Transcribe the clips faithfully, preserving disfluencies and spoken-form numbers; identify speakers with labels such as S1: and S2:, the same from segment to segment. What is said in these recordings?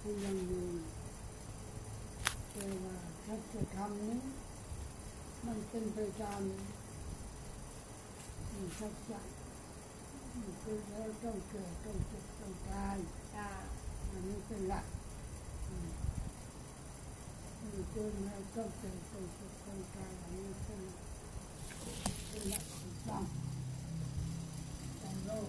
S1: คือยังอยู่แต่ว่าสัจธรรมนี้มันเป็นไปตามสัจจะมันคือแล้วต้องเกิดต้องเจ็บต้องตายอันนี้เป็นหลักมันเกิดแล้วต้องเกิดต้องเจ็บต้องตายอันนี้เป็นเป็นหลักของธรรมในโลก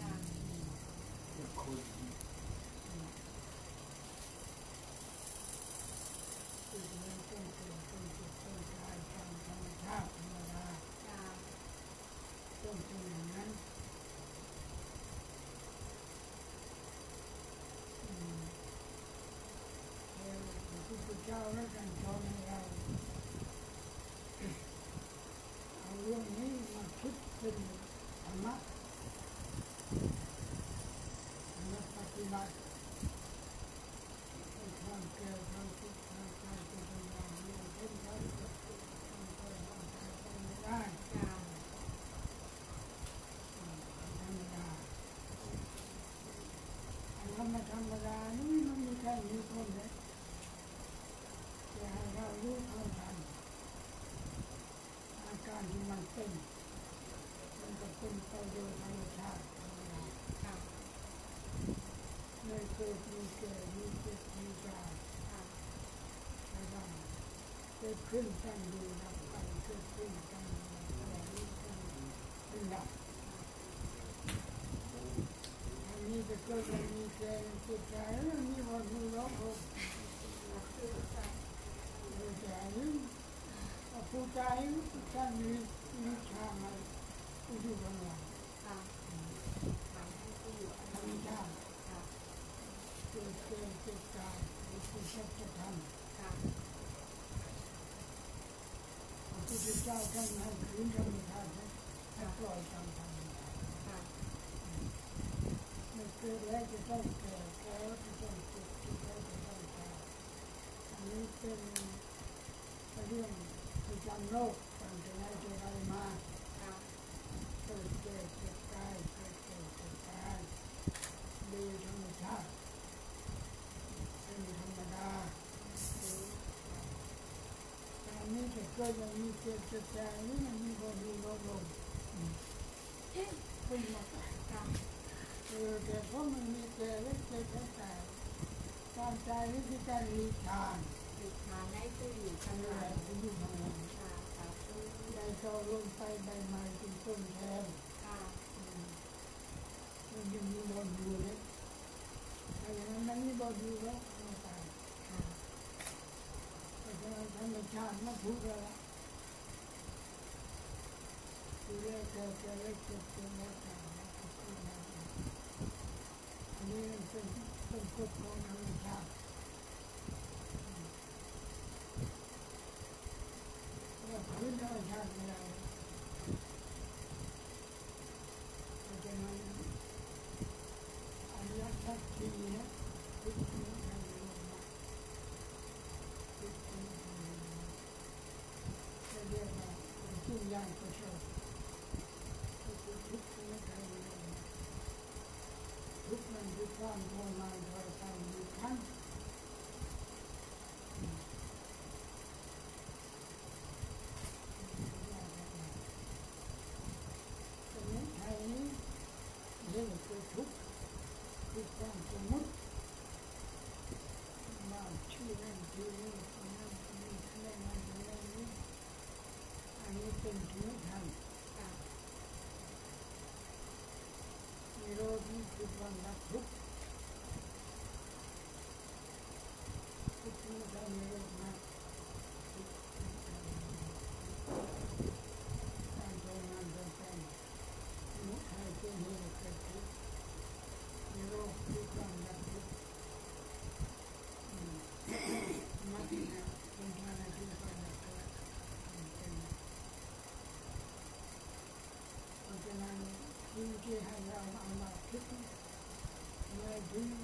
S1: เจ้าและกันสอนให้เราเอาเรื่องนี้มาคิดเป็นธรรมะและปฏิบัติให้ความแก่ความคิดความกายเป็นอย่างนี้เป็นการฝึกความเคยความใจต้องไม่ได้ธรรมดาอันธรรมธรรมดานี่มันมีแค่นี้คนเลยให้เรารู้เท่าทันอาการที่มันเป็นมันก็เป็นไปโดยธรรมชาติไม่เกิดมีแก่มีเจ็บมีตายไม่ได้เกิดขึ้นตั้งอยู่ดับไปเกิดขึ้นตั้งอยู่ดับไปนี้เป็นดับอันนี้จะเกิดมีแก่มีเจ็บตายแล้วมีวันมีร้องโหยผู้ใจท่านมีมีชามาผู้อยู่บนหลังธรรมชาติเกิดเกิดเกิดกายมีผู้ชัดจะทำพระพุทธเจ้าท่านให้คืนธรรมชาติให้ปล่อยตามธรรมชาติไม่เกิดแล้วจะต้องแก่แก่จะต้องเจ็บเจ็บแล้วจะต้องตายอันนี้เป็นเรื่องประจำโลกตั้งแต่ไหนแต่ไรมาเกิดแก่เจ็บตายเกิดแก่เจ็บตายโดยธรรมชาติเป็นธรรมดาตอนนี้จะเกิดอย่างนี้เจ็บเจ็บตายนี่มันมีพอดีลดลงเอ๊ะเป็นหมดเออแต่เพราะมันมีแก่และเจ็บและตายการตายนี่คือการหลีกทางทางให้ผู้อยู่ข้างในผู้อยู่ข้างในได้เข้าลงไปใบไม้เป็นต้นแทนมันยังมีบอลอยู่เลยถ้าอย่างนั้นมันมีบอลอยู่แล้วไม่ตายเพราะฉะนั้นธรรมชาติมันถูกแล้วดูแลเธอจะเล็กจะเจ็บแล้วตายแล้วก็ขึ้นมาอันนี้เป็นเป็นกฎของธรรมชาติพื้นธรรมชาติไม่ได้เพราะฉะนั้นอริยสัจสี่นะทุกข์นี้ทำลงมาทุกข์นี้ทำลงมาจะเรียกว่าเป็นทุกอย่างก็ชอบทุกข์ทุกข์นี้ทำลงมาทุกข์มันคือความโง่มาโดยการมีขั้นเรื่องคือทุกข์คือความสมมติว่าชื่อนั่นชื่อนี่คนนั้นคนนี้คนนั้นคนนั้นนี่อันนี้เป็นสมมติธรรมนิโรธนี่คือความดับทุกข์ทุกข์นี่ได้นิโรธมาการทำงานเป็นการมุขให้เป็นเหตุเกิดทุกข์นิโรธคือความดับทุกข์มรรคเนี่ยเป็นทางที่ความดับทุกข์เพราะฉะนั้นที่ที่ให้เราเอามาคิดเมื่อถึง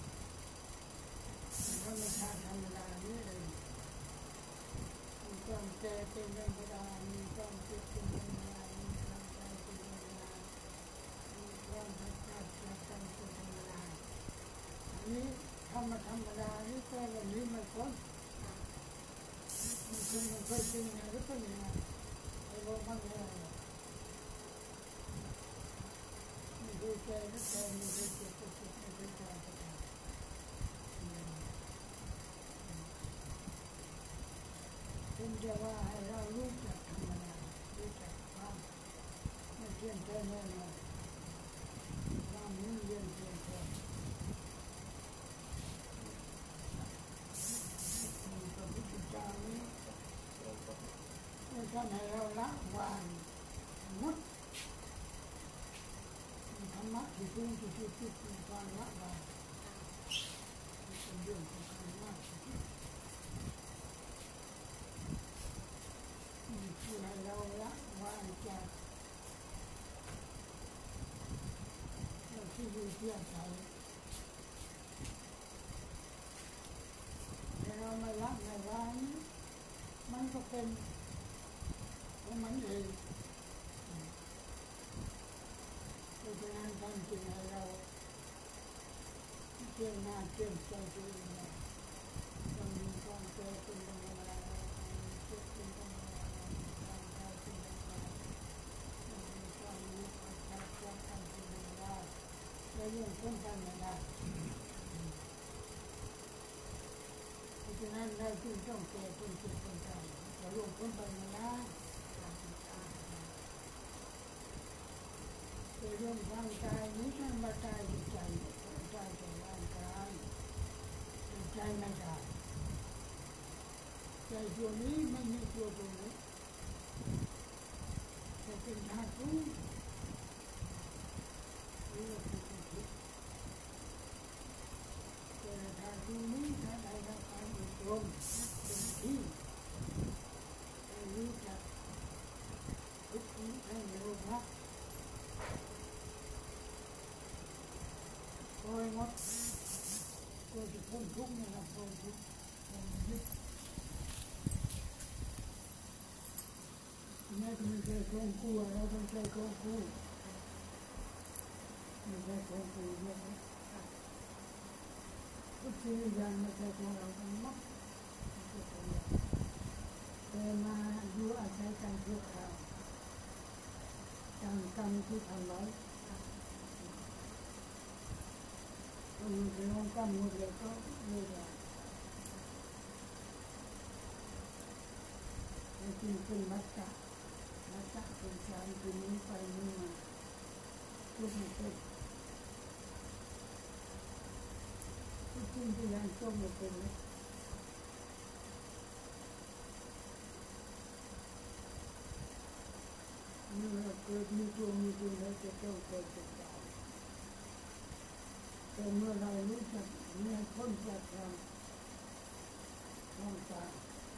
S1: ธรรมชาติธรรมดานี่เองมีความแก่เป็นธรรมดามีความเจ็บเป็นธรรมดามีความตายเป็นธรรมดามีความพัดพลาดจากกันเป็นธรรมดาอันนี้ธำมาธรรมดานี่แต่วันนี้มันพ้นมันคือมันเคยเป็นยังไงหรือเป็นยังไงไอ้บอกมันแล้วไม่ดูใจก็ใจไม่ดูใจก็ใจไม่ดูใจก็ใจเป็นจะว่าให้เรารู้จักธรรมดารู้จักความไม่เที่ยงแท้แน่นอนความมุ่งเรียนเพียงพอพระพุทธเจ้านี้ท่านให้เราละวางหมดธรรมะที่สูงที่สุดคือการละวางเป็นเรื่องของการละที่ให้เราละวางจากที่อยู่เที่ยงใจแต่เราไม่ละไม่วางมันก็เป็นของมันเองเพราะฉะนั้นท่านจึงให้เราเชื่อหน้าเชื่อใจตัวเองต้องมีความเชื่อเป็นธรรมดาเชื่อเป็นธรรมดาความใจเป็นธรรมดามีความรู้ความชัดความทำเป็นธรรมดาและเรื่องพ้นไปไม่ได้เพราะฉะนั้นเราจึงต้องแก้คนเจ็บคนตายเราล่วงพ้นไปไม่ได้แต่เรื่องร่างกายนี้ท่านมาตายด้วยใจใจแต่ร่างกายใจไม่ได้ใจตัวนี้ไม่มีตัวตนเลยแต่เป็นธาตุรู้นี่เราเป็นคนคิดแต่ธาตุรู้นี้ถ้าได้รับการอบรมเป็นที่ให้รู้จักทุกข์ให้รู้ว่าโอ้ยงดก็จะพ้นทุกข์นะครับพ้นทุกข์พ้นยึดแม้ไม่ใช่ของกูเราต้องใช้ของกูไม่ใช่ของกูเนี่ยทุกสิ่งอย่างไม่ใช่ของเราทั้งหมดแต่มาอยู่อาศัยกันชั่วคราวตามกรรมที่ทำไว้ก็มีแต่น้องกรรมหมดเลยก็ไม่ได้ให้จริงเป็นมัจจะมัจจะเป็นสารเป็นนี้ไปนี้มาทุกข์เป็นทุกสิ่งที่ยังต้องไม่เป็นเมื่อเกิดมีตัวมีตัวแล้วจะต้องเกิดเป็นตายแต่เมื่อเรารู้จักเนี่ยพ้นจากความความตาย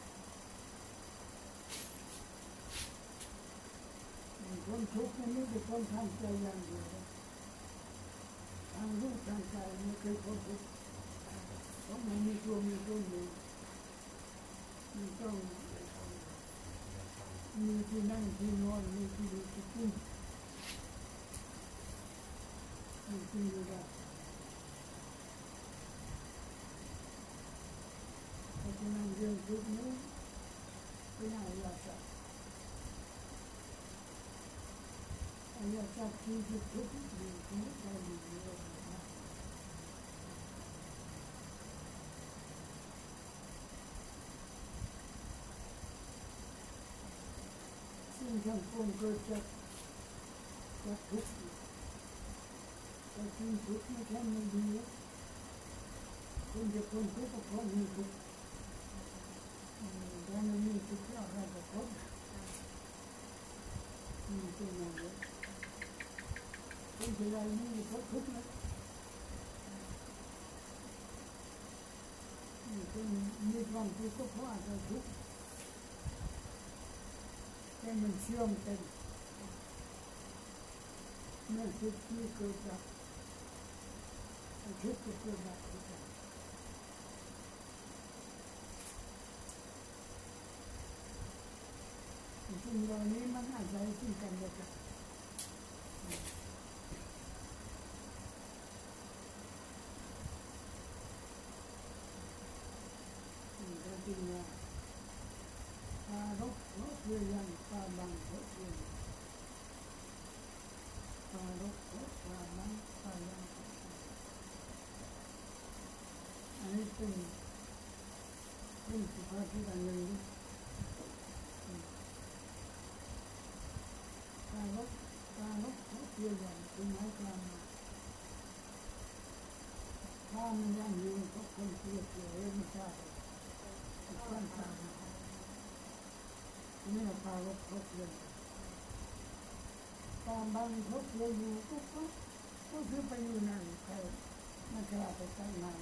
S1: คนทุกข์นี่เป็นคนทำใจอย่างเดียวทางรูปทางใจไม่เคยพ้นทุกข์เพราะมันมีตัวมีตนอยู่มันต้องมีที่นั่งที่นอนมีที่อยู่ที่กินมีที่อยู่ได้เพราะฉะนั้นเรื่องทุกข์นี้เป็นอริยสัจอริยสัจที่ทุกข์อยู่ที่ได้ดีเลยนะซึ่งทั้งปวงเกิดจากจากทุกข์แต่สิ่งทุกข์ไม่ใช่ไม่ดีคนจะพ้นทุกข์ก็เพราะมีทุกข์ถ้าไม่มีทุกข์อะไรก็พ้นมีเป็นอย่างนี้คนที่ไรนี่พ้นทุกข์นะมีคนมีความทุกข์ก็เพราะอะไรทุกข์แต่มันเชื่อมเป็นเมื่อทุกข์ที่เกิดจากทุกข์ก็เกิดจากทุกข์สิ่งเหล่านี้มันอาศัยซึ่งกันและกันริงว่าปารกเพราะเพียงปาบังเพราะเพียงปารกเพราะปาบังปายังเพราะเพียงอันนี้เป็นเป็นสุภาษิตอันหนึ่งปารกปารกเพราะเพียงเป็นหมายความว่าถ้ามันยังอยู่ก็คนเกลียดเกลียดไม่ใช่ต้นตานี่เราปารกเพราะเพียงตามบางเขาเพียงอยู่ก็ก็ก็คือไปอยู่นั่นใครไม่กล้าไปใกล้นาน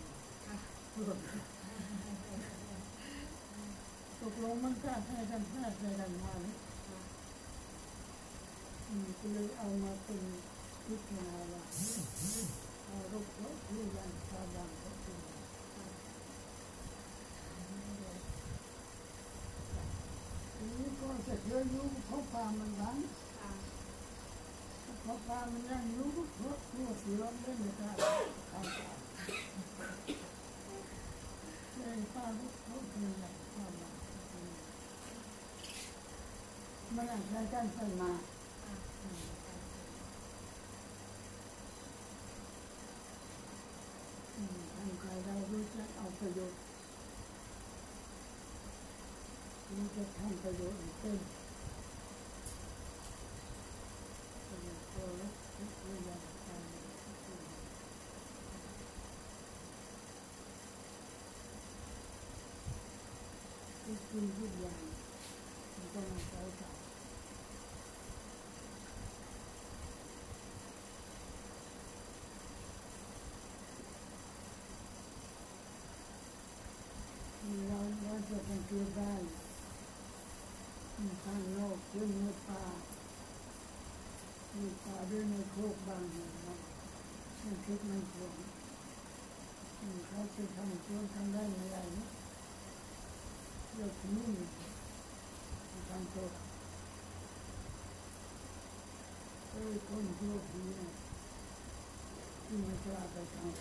S1: ตกลงมันกล้าใช้กันแค่ใช้กันมาเนี่ยก็เลยเอามาเป็นวิทยาว่าปารกเพราะเพียงตามบางเพราะเพียงทีนี้ก็จะเชื่ออยู่เพราะความมันดังเพราะความมันยังอยู่เพราะตัวเสือเล่นไม่ได้ทำตามเลยปารกเพราะเพียงความดังมันอาจจะกันไปมาทำใครเรารู้จักเอาประโยชน์รู้จักทำประโยชน์เป็นประโยชน์ตัวเล็กตัวใหญ่การทุกสิ่งทุกอย่างมันต้องใช้กันเราเราจะสังเกตได้ทางโลกเรื่องในป่าในป่าด้วยในโคกบางแห่งนะมันคิดมันผลเขาจะทำช่วงทำได้ไม่ได้นะเรื่องนี้ทำตัวไอ้คนโลกนี้ที่มันกล้าไปทำ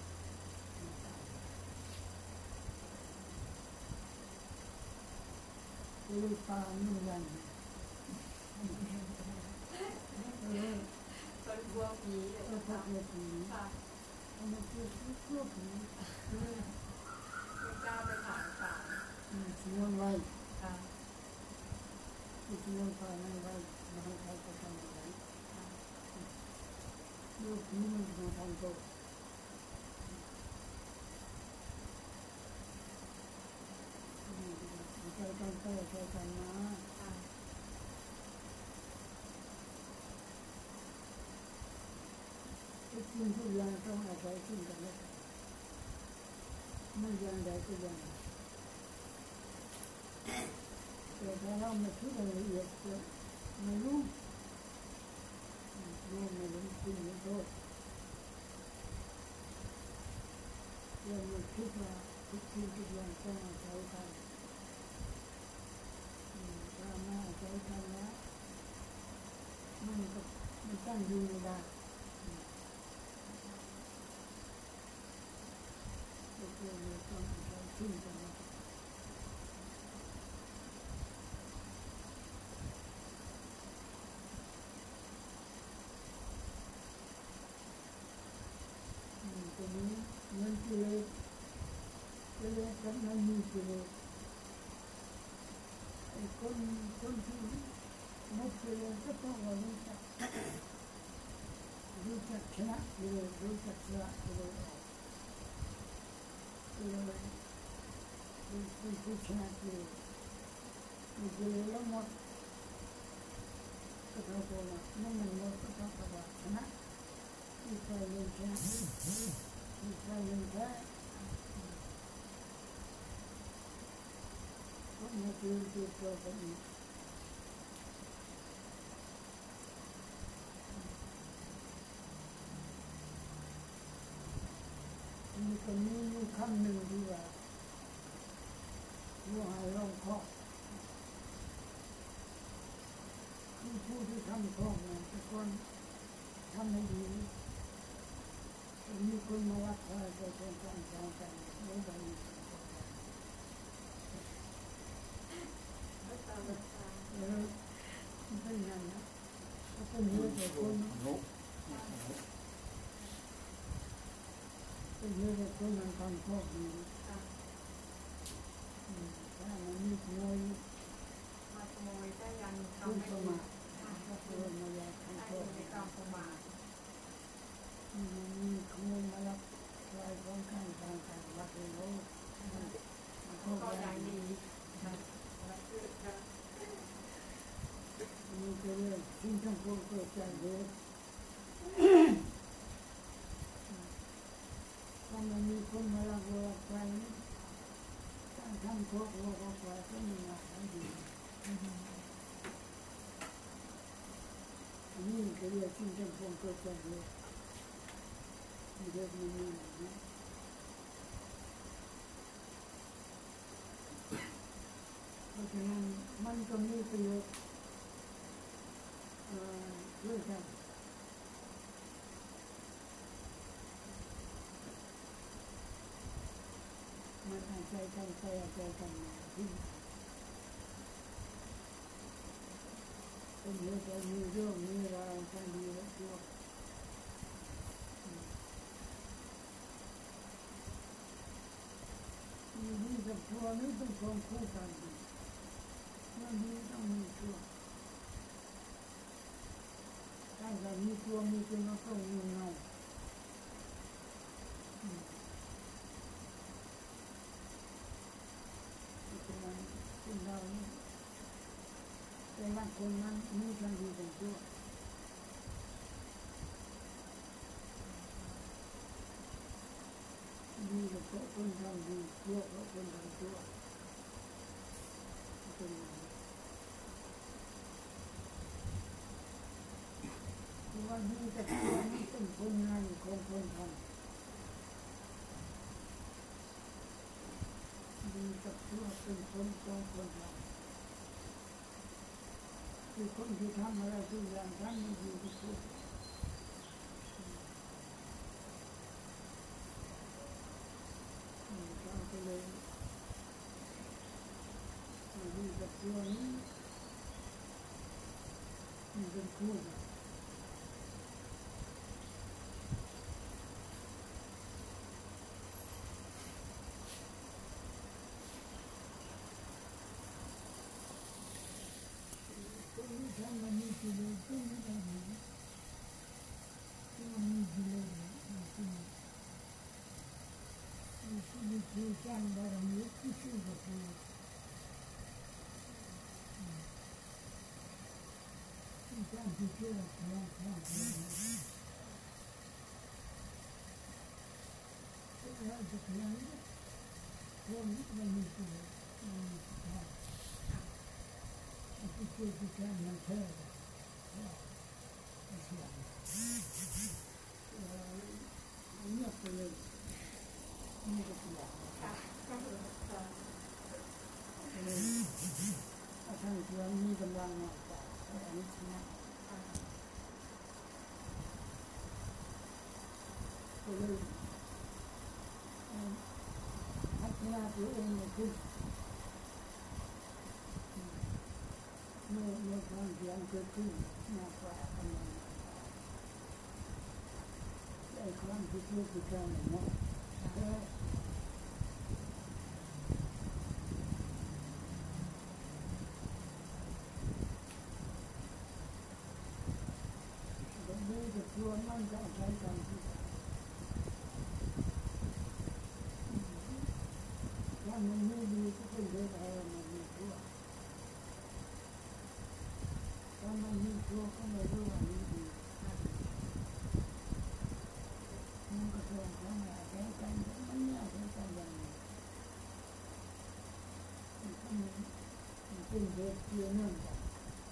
S1: คือตาไม่ยัง
S2: คนกลัวผี
S1: ก็พักเล็กนี้มันคือพวกนี้
S2: ไม่กล้าไปถามป่า
S1: ชวนไว้ชวนไปไม่ไว้มาให้ใครไปทำอะไรลูกนี้มันมาทำตัวใจกันไปใจกันมาทุกสิ่งทุกอย่างต้องอาศัยซึ่งกันและกันไม่อย่างใดก็อย่างแต่ถ้าเราไม่คิดละเอียดจะไม่รู้รู้ไม่รู้จริงไม่โทษเราไม่คิดว่าทุกสิ่งทุกอย่างต้องอาศัยกันถ้าไม่อาศัยกันแล้วมันก็มันตั้งอยู่ไม่ได้ก็คือเราต้องอาศัยซึ่งกันและกันตรงนี้เงินกิเลสกิเลสกับมันมีกิเลสไอ้คนคนที่หมดกิเลสก็ต้องรู้จักรู้จักชนะกิเลสรู้จักชนะกิเลสออกกิเลสเป็นผู้ชนะกิเลสมีกิเลสแล้วหมดก็เท่ากับว่าเมื่อมันหมดก็เท่ากับว่าชนะอีกฝ่ายหนึ่งชนะอีกฝ่ายหนึ่งแพ้ก็ไม่เกินตัวตัวไปอีกมีคนนี้มีคำหนึ่งที่ว่าผู้หายร้องเคาะคือผู้ที่ทำของเนี่ยทุกคนทำให้ดีมีคนมาวัดเธอจะเป็นการสอนกันไม่ได้มีคนสอนกันมันทำโชคดี
S2: ค่ะ
S1: ถ้ามันมีขโมย
S2: มาขโมยก็ยัง
S1: ขึ้น
S2: ทำไม่
S1: เข้า
S2: ดี
S1: มา
S2: ค่ะ
S1: ก็เกิดมาอยาก
S2: ถ้า
S1: ทำโช
S2: อยู่
S1: ค
S2: ใน
S1: ดี
S2: ความประมาท
S1: มันมีขโมยมาลักลายของข้างทางการวัดเลยโอ้มันโชค
S2: ก็
S1: ดี
S2: ยังดีค่ะแล้วคือจะ
S1: มีเรื่องสิ่งทั้งปวงเกิดจากเหตุถ้ามันมีคนมาลักลัวไปการทำโชคโลกออกไปก็มีมาทันทีอันนี้ก็เรียกสิ่งทั้งปวงเกิดจากเหตุมีเรื่องมีมีนะเพราะฉะนั้นมันก็มีประโยชน์เอ่อด้วยกันมันอาศัยกันไปอาศัยกันมาที่เป็นเหตุให้มีเรื่องมีราวกันดีและชั่วมีดีกับชั่วนี่ต้องควบคู่กันเมื่อดีต้องมีชั่วถ้าเรามีชั่วมีจริงก็ต้องมีเงาเพราะฉะนั้นสิ่งเรานี่แต่ละคนนั้นมีทั้งดีทั้งชั่วดีก็เพราะคนทำดีชั่วเพราะคนทำชั่วเป็นอย่างนี้เพราะว่าดีกับชั่วนี่เป็นผลงานของคนทำดีกับชั่วเป็นผลของคนทำคือคนที่ทำอะไรทุกอย่างทำไม่ดีที่สุดเราก็เลยดีกับชั่วนี้มันเป็นคู่กันคนที่ทำมันมีกิเลสก็ไม่ได้ดีมันมีกิเลสมีกิเลสมีกิเลสที่สร้างบารมีที่ชื่อว่าคือที่สร้างที่ชื่อว่าคือสร้างคือแล้วจะเพียงพวกนี้มันมีกิเลสมันมีกิเลสที่ชื่อที่สร้างมันแท้ไม่เชื่อเงียบไปเลยนี่ก็ตัวอย่าง
S2: ค่ะก็คือค่ะ
S1: เลยถ้าท่านเชื่อมีกำลังมากกว่าอันนี้นะ
S2: ค่ะ
S1: ก็เลยพัฒนาตัวเองขึ้นเมื่อเมื่อความเพียรเกิดขึ้นมากกว่ากำลังไอ้ความที่ชื่อที่แก่เนาะแล้วแบบนี้จะชวนมันจะใช้กันที่ถ้ามันไม่ดีก็เป็นเรื่องอะไรมันมีชั่วถ้ามันมีชั่วก็ไม่รู้ว่ามันดีมันก็ต้องทำอะไรกันมันไม่เอากันอย่างนี้มันเป็นเหตุเกี่ยวเนื่องกัน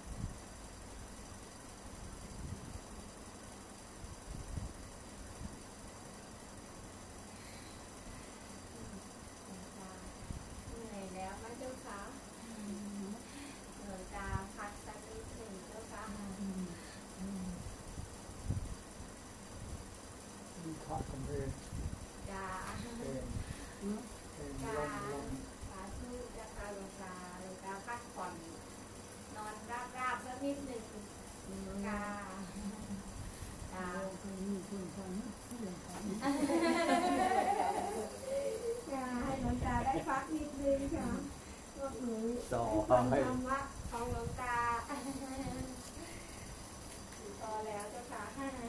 S2: เหนื่อยแล้วไหมเจ้าคะเหนื่อยตาพักสักนิดหนึ่งเจ้าคะ
S3: มีขาดกำเพง
S2: จ้า
S3: เพลงเพลง
S2: จ้า
S3: ลมลม
S2: สาธุจ้าค่ะหลวงตาหลวงตาพักผ่อนนคือค่ะพวกหนู
S4: ต่อ
S2: ฟัง
S4: ให้
S2: ธรรมะของหลวงตาพอแล้วเจ้าค่ะ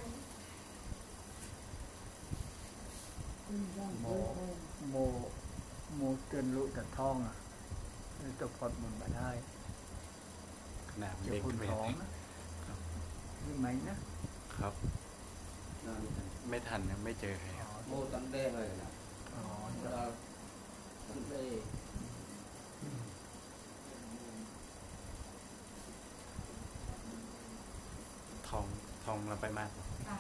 S1: คุณยัง
S3: โม
S1: เคย
S3: โมโมเกินลุแต่ท้องอ่ะจะพอดมันมาได้
S4: ขนาด
S3: จะ
S4: เด็ก
S3: คุณ
S4: ไม่
S3: ท้องนะหรือไหมนะครับ
S4: ไม่ทันนะไม่เจอใครครับ
S5: โมตันเด้เลยนะ
S3: อ๋อ
S5: เราตันเด้
S4: ทองทองเราไปมาก
S2: ค่ะ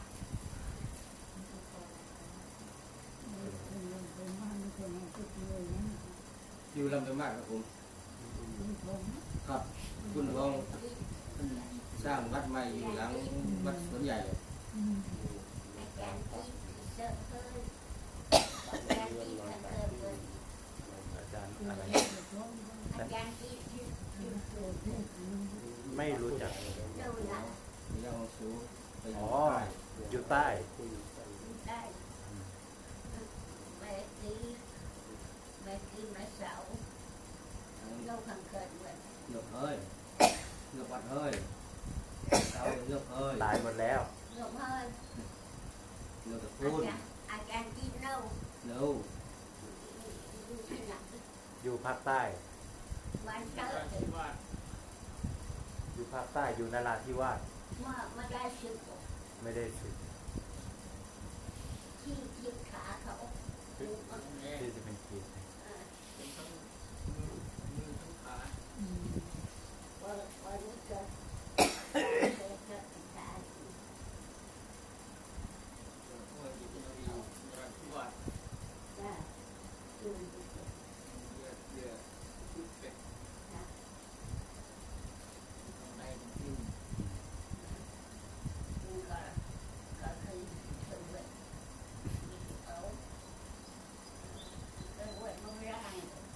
S1: คุณยังเคยมาไม่เคยมาก็เลยนะ
S5: อยู่ลำไปมากครับผม
S1: คุณชม
S5: ครับคุณทองสร้างวัดใหม่อยู่หลังวัดสวนใหญ่
S1: อืม
S2: อาจารย์ที่เจอเพิ่มอาจารย์ที่เพิ่มเลย
S4: อาจารย์
S1: คือ
S4: อะไร
S1: เราจะชม
S2: อาจารย์ที่ที่
S1: คือโสดที่คุณ
S4: ไม่รู้จัก
S2: ดูแล
S5: มียองสูไป
S4: อ๋อ
S5: ใต้
S4: อยู่ใต้
S2: ได้แม่กี้แม่กี้แม่สาวลูกขังเกิดเหมือน
S5: เงือกเฮ้ยเงือกวัดเฮ้ยเอาเงือกเฮ้ย
S4: ตายหมดแล้ว
S2: ลูกเฮ้ย
S5: เงือกตะ
S2: อา
S5: พูน
S2: จารย์อาจารย์ที่เล่า
S5: เร็ว
S2: ที่หลัง
S4: อยู่ภาคใต้
S2: บ้านเกิด
S4: อยู่ภาคใต้อยู่นราธิวาส
S2: เมื่อเมื่อได้สิบ
S4: ไม่ได้สึก
S2: ที่ที่ขาเขา
S4: ที่จะเป็นกีด
S1: อืม
S2: วันวันนี้เกิดเกิดเกิดขา จ้าดูดิมันก็ก็คือถึงเวทเอาถึงเวทมันไม่ได้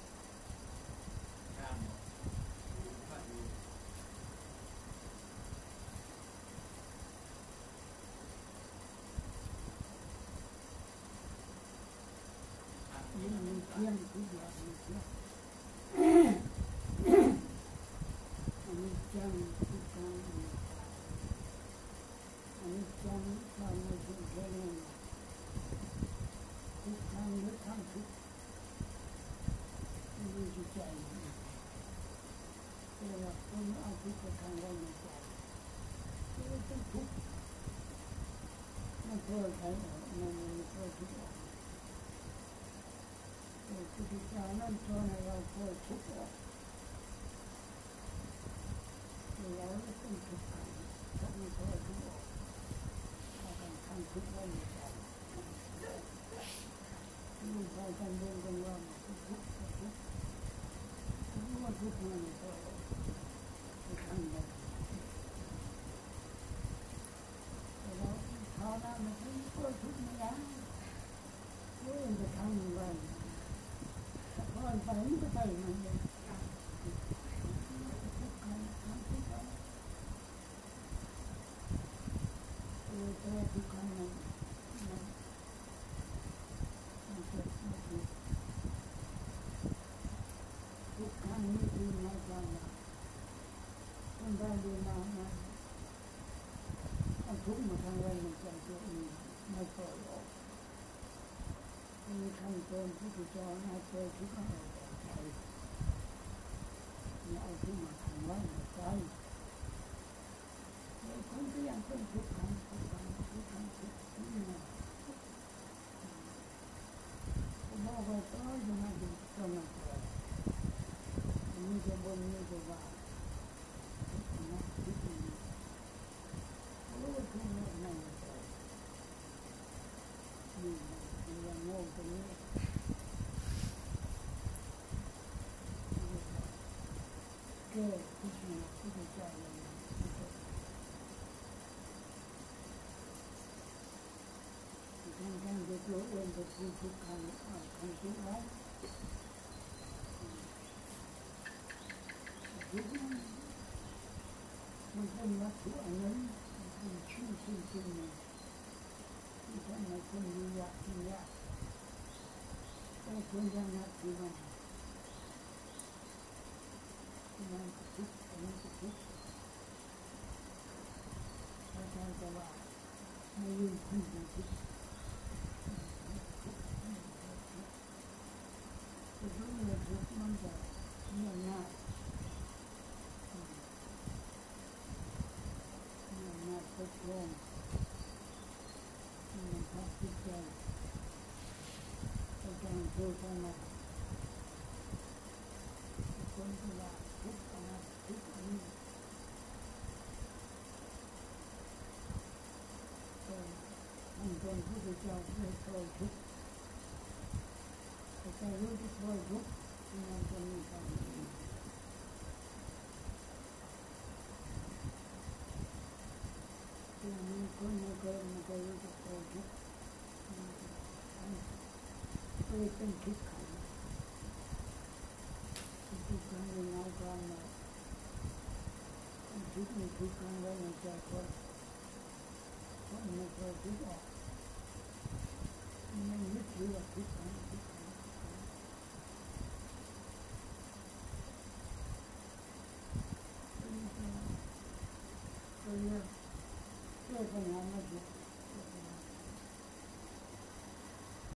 S1: นี่มีเที่ยงทุกอย่างมีเที่ยงอันนี้จังทุกครั้งอันนี้จังทำในสิ่งแค่นั้นทุกครั้งนึกครั้งทุกไม่รู้จิตใจแต่ว่าคนเอาทุกข์ไปทางไว้ในใจก็ต้องทุกข์ไม่เพื่อใครออกมันไม่เพื่อทุกข์ออกพระพุทธเจ้านั่นสอนให้เราเพื่อทุกข์ออกเราต้องทุกข์กันถ้าไม่เพื่อทุกข์ออกถ้ากันทำทุกข์ไว้ในใจลูกชายกันเดินกันว่าทุกข์ทุกข์ทุกข์รู้ว่าทุกข์มันไม่เพื่อไปทำได้แต่เราภาวนาไม่ถึงเพื่อทุกข์ไม่ได้เพื่อจะทำอะไรพอไปมันก็ไปมันเลยทุกข์กันทำทุกข์กันเออแต่ทุกข์กันมันมันมันเกิดมาทุกข์ทุกข์กันนี่คือหมายความว่าคนได้ดีมานะเอาทุกข์มาทำไว้ในใจตัวเองไม่ปล่อยออกมีคำเตือนที่จะจอให้เปิดทุกข์ออกจากใจอย่าเอาทุกข์มาทำไว้ในใจแล้วคนก็ยังเป็นทุกข์กันทุกข์กันทุกข์กันทุกข์นี่นะผมบอกว่าต้อยจะมาดูกำลังใจมีจะบนมีจะว่าทุกข์นะทุกข์นี่รู้ว่าทุกข์ในในใจนี่นะอย่างโง่ตรงนี้แก้ที่สุดที่จะใจเราทั้งทั้งจะตัวเองจะพูดทุกครั้งอ่าครั้งทุกครั้งทุกนั้นมันเป็นวัตถุอันนั้นมันเป็นชื่อสิ่งสิ่งหนึ่งที่ทำให้คนมีอยากมีอยากแต่คนยังนับถือมันนั่นก็ทุกข์อันนั้นก็ทุกข์พระอาจารย์จะว่าไม่ยืนขึ้นเป็นทุกข์แต่ถ้าเมื่อทุกข์มันจะเมื่อหน้าเมื่อหน้าตกลงมันทับจิตใจอาจารย์พูดว่านะคนที่ว่าทุกข์อันนั้นทุกข์อันนี้มันเป็นผู้ที่จะไม่เคยทุกข์แต่ใจรู้ที่เคยทุกข์มันจะมีความดีอย่างนี้คนไม่เคยไม่เคยรู้ที่เคยทุกข์เคยเป็นทุกข์ขันทุกข์ขันยังไงความหมายทุกข์มีทุกข์ขันไว้ในใจคนคนไม่เคยทุกข์ออกไม่ยึดถือว่าทุกข์ขันทุกข์